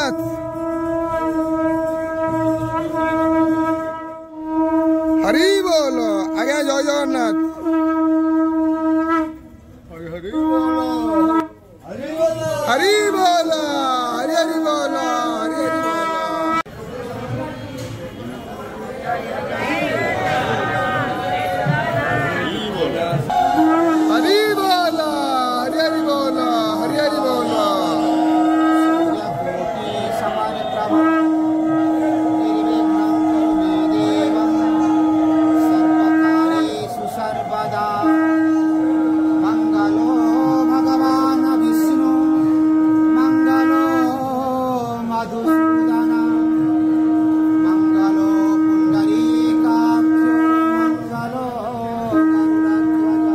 जगन्नाथ। हरि बोल। आज्ञा जय जगन्नाथ। हरि बोल। हरि बोल। हरि बोल। हरि हरि बोल। हरि हरि बोल। हरि बोल। हरि हरि बोल। हरि हरि बोल। मंगलो भगवान विष्णु मंगलो मधुसूदन मंगलो पुंडरीकाक्ष मंगलो गरुडध्वज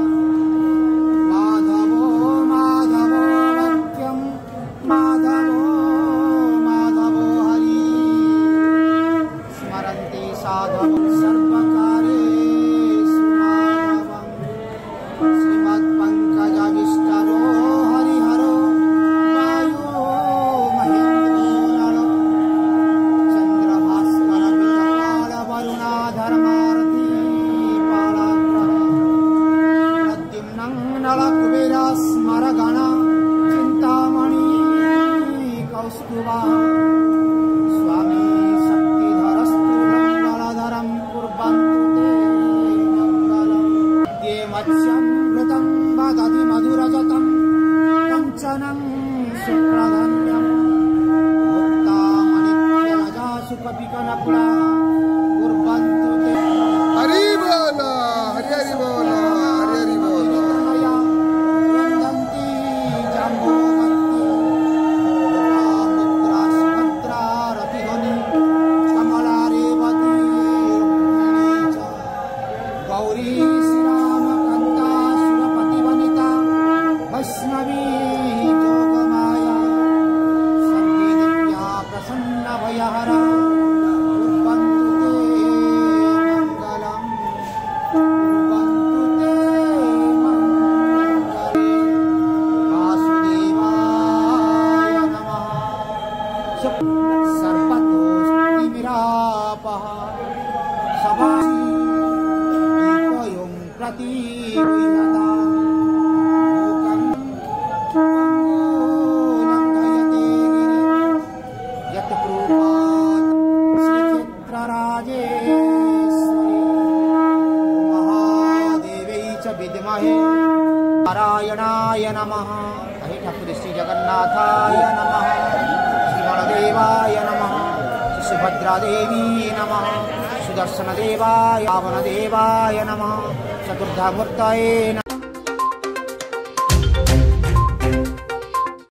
माधवो माधवो वाक्यं माधवो माधवो हरि स्मरन्ति साधवं सर्वकारेषु माधवं श्रीमत्पङ्कजविष्टरो हरिहरो वायो महेन्द्रो नलो चन्द्रभास्करपितपालवरुणाधर्मार्थी पालाग्रह प्रद्युम्नं नलकुबेरस्मरगण चिन्तामणि कौस्तुभा स्वामी शक्तिधरस्तुलं नलधरं कुर्वन्तु ते मङ्गलम् ये मत्स्यमृतं वदति मधुरजतं कञ्चनं सुप्रधन्यं भुक्तामनित्यरजा सुखपिकनकुला कुर्वन्तु ते हरि बोल। हरि हरि बोल। हरि हरि बोल। मया वन्दन्ति जाम्बुवन्ति लोपामुद्रा सुभद्रा रतिध्वनि कमला रेवती रुक्मिणी च गौरी श्रीरामकान्ता सुरपतिवनिता वैष्णवी जोगमाया सर्वे दिव्या प्रसन्नभयहरा कुर्वन्तु ते मङ्गलम् कुर्वन्तु ते मङ्गलम् वासुदेवाय नमः सर्वतोऽस्तिमिरापः सभासि दीपयों प्रतिगृह्यता लोकं लङ्घयते गिरिं यत्कृपात् श्रीक्षेत्रराजेश्वरी महादेव्यै च विद्महे नारायणाय नमः। हे ठाकुर श्री जगन्नाथाय नमः। श्री बलदेवाय नमः। श्री सुभद्रादेवी नमः। सुदर्शनदेवाय रावणदेवाय नमः। चतुर्धामूर्तये नमः।